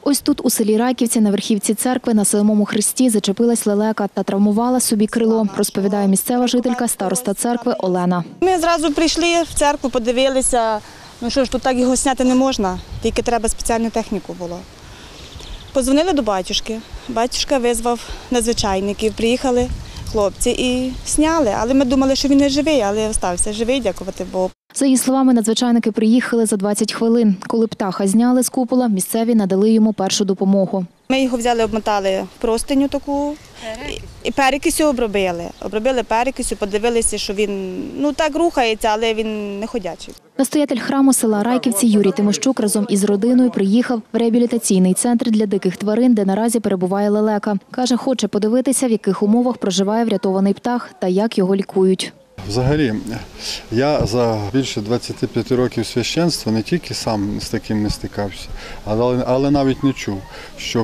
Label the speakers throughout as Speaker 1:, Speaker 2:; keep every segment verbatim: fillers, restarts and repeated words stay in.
Speaker 1: Ось тут, у селі Райківці, на верхівці церкви, на самому хресті зачепилась лелека та травмувала собі крило, розповідає місцева жителька, староста церкви Олена.
Speaker 2: Ми зразу прийшли в церкву, подивилися, ну що ж, тут так його зняти не можна, тільки треба спеціальну техніку було. Подзвонили до батюшки, батюшка визвав надзвичайників, приїхали хлопці і зняли, але ми думали, що він не живий, але залишився живий, дякувати Богу.
Speaker 1: За її словами, надзвичайники приїхали за двадцять хвилин. Коли птаха зняли з купола, місцеві надали йому першу допомогу.
Speaker 2: Ми його взяли, обмотали в простиню таку і перекисю обробили. Обробили перекисю, подивилися, що він ну так рухається, але він не ходячий.
Speaker 1: Настоятель храму села Райківці Юрій Тимощук разом із родиною приїхав в реабілітаційний центр для диких тварин, де наразі перебуває лелека. Каже, хоче подивитися, в яких умовах проживає врятований птах та як його лікують.
Speaker 3: Взагалі, я за більше двадцяти п'яти років священства не тільки сам з таким не стикався, але, але навіть не чув, щоб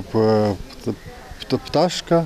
Speaker 3: пташка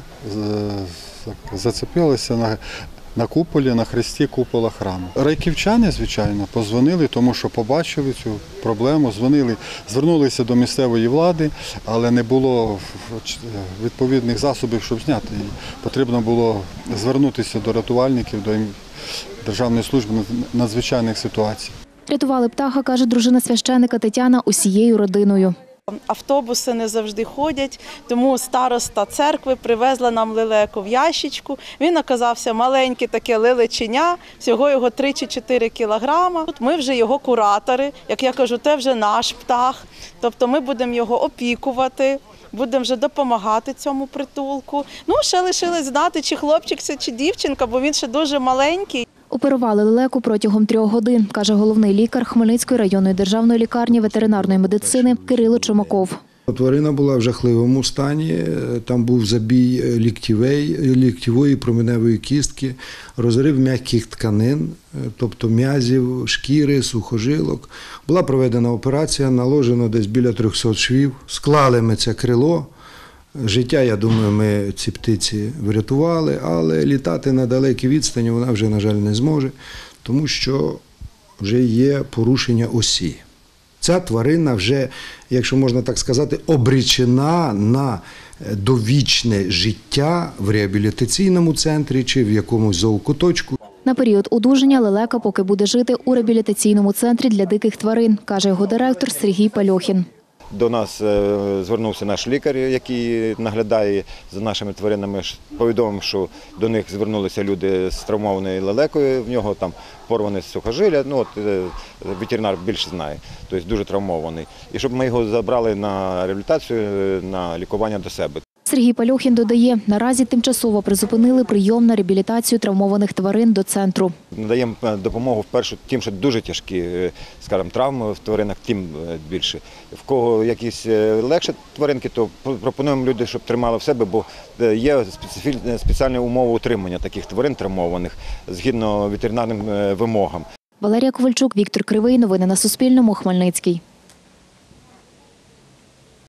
Speaker 3: зацепилася на, на куполі, на хресті купола храму. Райківчани, звичайно, позвонили, тому що побачили цю проблему, дзвонили, звернулися до місцевої влади, але не було відповідних засобів, щоб зняти її. Потрібно було звернутися до рятувальників, до Державної служби надзвичайних ситуацій.
Speaker 1: Рятували птаха, каже дружина священика Тетяна, усією родиною.
Speaker 4: Автобуси не завжди ходять, тому староста церкви привезла нам лелеку в ящичку. Він оказався маленьке таке лелеченя, всього його три чи чотири кілограма. Ми вже його куратори, як я кажу, це вже наш птах, тобто ми будемо його опікувати. Будемо вже допомагати цьому притулку. Ну, ще лишилось знати, чи хлопчик це, чи дівчинка, бо він ще дуже маленький.
Speaker 1: Оперували лелеку протягом трьох годин, каже головний лікар Хмельницької районної державної лікарні ветеринарної медицини Кирило Чумаков.
Speaker 5: Тварина була в жахливому стані, там був забій ліктєвої, ліктєвої променевої кістки, розрив м'яких тканин, тобто м'язів, шкіри, сухожилок. Була проведена операція, наложено десь біля трьохсот швів, склали ми це крило. Життя, я думаю, ми ці птиці врятували, але літати на далекій відстані вона вже, на жаль, не зможе, тому що вже є порушення осі. Ця тварина вже, якщо можна так сказати, обречена на довічне життя в реабілітаційному центрі чи в якомусь зоокуточку.
Speaker 1: На період одужання лелека поки буде жити у реабілітаційному центрі для диких тварин, каже його директор Сергій Пальохін.
Speaker 6: До нас звернувся наш лікар, який наглядає за нашими тваринами. Повідомив, що до них звернулися люди з травмованою лелекою, в нього там порване сухожилля, ну от ветеринар більше знає, тобто дуже травмований. І щоб ми його забрали на реабілітацію, на лікування до себе.
Speaker 1: Сергій Пальохін додає, наразі тимчасово призупинили прийом на реабілітацію травмованих тварин до центру.
Speaker 6: Надаємо допомогу вперше тим, що дуже тяжкі, скажімо, травми в тваринах, тим більше. В кого якісь легші тваринки, то пропонуємо люди, щоб тримали в себе, бо є спеціальні умови утримання таких тварин травмованих згідно ветеринарним вимогам.
Speaker 1: Валерія Ковальчук, Віктор Кривий. Новини на Суспільному. Хмельницький.